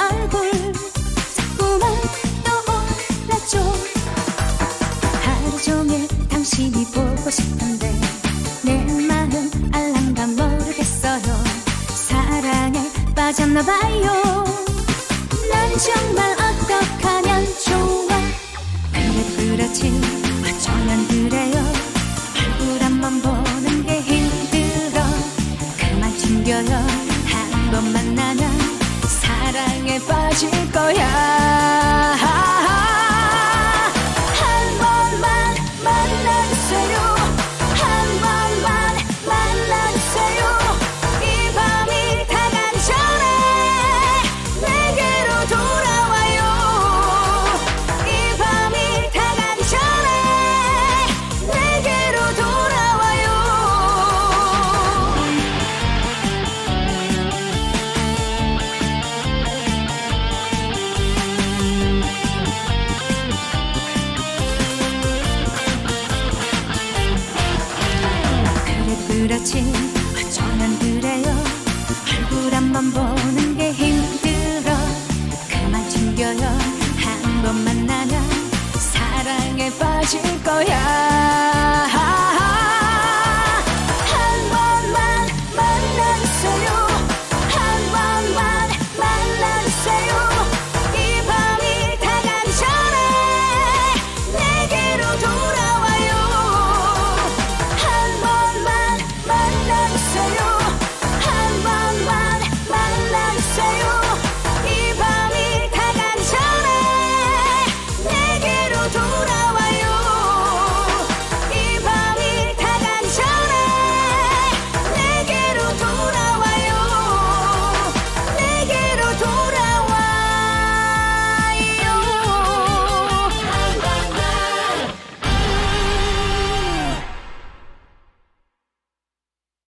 얼굴 자꾸만 떠올라줘. 하루 종일 당신이 보고 싶은데 내 마음 알랑가 모르겠어요. 사랑에 빠졌나봐요. 난 정말 어떡하면 좋아. 그래 그렇지 어쩌면 그래요. 얼굴 한번 보는 게 힘들어. 그만 튕겨요. 한 번 만나면 사랑에 빠질 거야. 한 번만 만나주세요. 한 번만 만나주세요. 이 밤이 다 가기 전에 내게로 돌아와요. 이 밤이 다 가기 전에 내게로 돌아와요. 그래 그렇지 어쩌면 그래요. 얼굴 한번 보는 게 힘들어. 그만 튕겨요. 한 번 만나면 사랑에 빠질 거야.